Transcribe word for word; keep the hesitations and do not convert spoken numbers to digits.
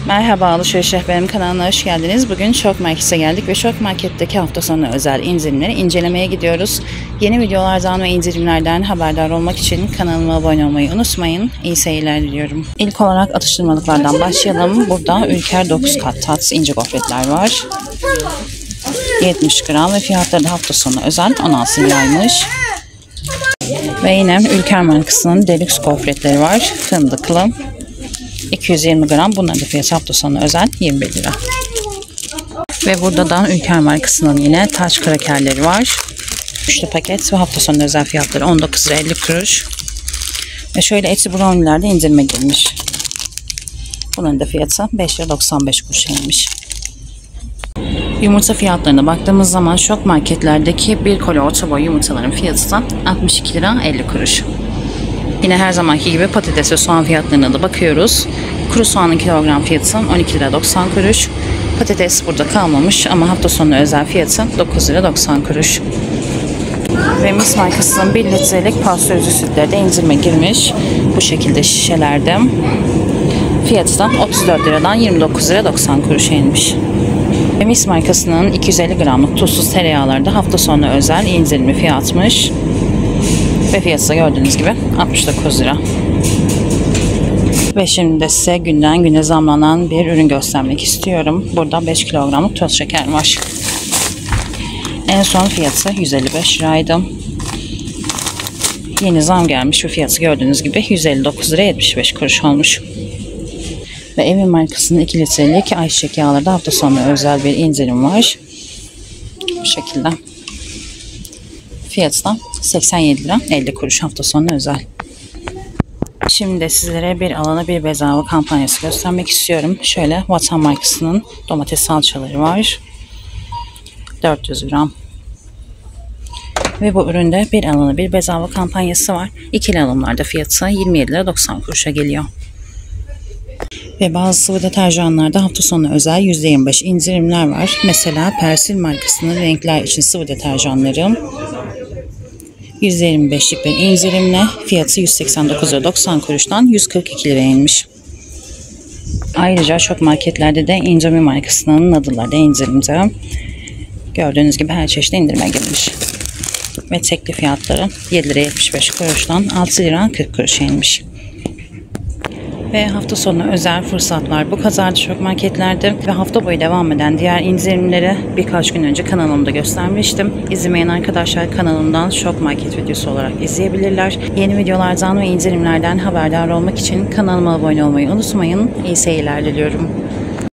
Merhaba Alışveriş Rehberim kanalına hoş geldiniz. Bugün Şok Market'e geldik ve Şok Market'teki hafta sonu özel indirimleri incelemeye gidiyoruz. Yeni videolardan ve indirimlerden haberdar olmak için kanalıma abone olmayı unutmayın. İyi seyirler diliyorum. İlk olarak atıştırmalıklardan başlayalım. Burada Ülker dokuz kat tat ince gofretler var. yetmiş gram ve fiyatları da hafta sonu özel on altı liraymış. Ve yine Ülker markasının deluxe gofretleri var. Fındıklı. iki yüz yirmi gram. Bunların da fiyatı hafta sonu özel yirmi bir lira. Ve burada da Ülker markasının yine taç krakerleri var. Üçlü paket ve hafta sonu özel fiyatları on dokuz lira elli kuruş. Ve şöyle eti brownielerde indirime girmiş. Bunun da fiyatı beş lira doksan beş kuruş inmiş. Yumurta fiyatlarına baktığımız zaman Şok marketlerdeki bir koli orta boy yumurtaların fiyatı da altmış iki lira elli kuruş. Yine her zamanki gibi patates ve soğan fiyatlarına da bakıyoruz. Kuru soğanın kilogram fiyatı on iki lira doksan kuruş. Patates burada kalmamış ama hafta sonu özel fiyatı dokuz lira doksan kuruş. Ve Mis markasının bir litrelik pastörize sütleri de indirime girmiş. Bu şekilde şişelerde. Fiyatı da otuz dört liradan yirmi dokuz lira doksan kuruşa inmiş. Ve Mis markasının iki yüz elli gramlık tuzsuz tereyağlarda hafta sonu özel indirimi fiyatmış. Ve fiyatı da gördüğünüz gibi altmış dokuz lira. Ve şimdi de size günden güne zamlanan bir ürün göstermek istiyorum. Burada beş kilogramlık toz şeker var. En son fiyatı yüz elli beş liraydı. Yeni zam gelmiş ve fiyatı gördüğünüz gibi yüz elli dokuz lira yetmiş beş kuruş olmuş. Ve Evin markasının iki litrelik ayçiçek yağlarda hafta sonu özel bir indirim var. Bu şekilde. Fiyatı da seksen yedi lira elli kuruş hafta sonu özel. Şimdi de sizlere bir alana bir bedava kampanyası göstermek istiyorum. Şöyle Vatan markasının domates salçaları var. dört yüz gram. Ve bu üründe bir alana bir bedava kampanyası var. İkili alımlarda fiyatı yirmi yedi lira doksan kuruşa geliyor. Ve bazı sıvı deterjanlarda hafta sonu özel yüzde yirmi beş indirimler var. Mesela Persil markasının renkler için sıvı deterjanları yüzde yirmi beşlik bir indirimle fiyatı yüz seksen dokuz lira doksan kuruştan yüz kırk iki liraya inmiş. Ayrıca Şok marketlerde de Indomie markasının nadılları da indirimde. Gördüğünüz gibi her çeşit indirime girmiş. Ve tekli fiyatları yedi lira yetmiş beş kuruştan altı lira kırk kuruşa inmiş. Ve hafta sonu özel fırsatlar bu kadardı Şok marketlerde ve hafta boyu devam eden diğer indirimleri birkaç gün önce kanalımda göstermiştim. İzlemeyen arkadaşlar kanalımdan Şok Market videosu olarak izleyebilirler. Yeni videolardan ve indirimlerden haberdar olmak için kanalıma abone olmayı unutmayın. İyi seyirler diliyorum.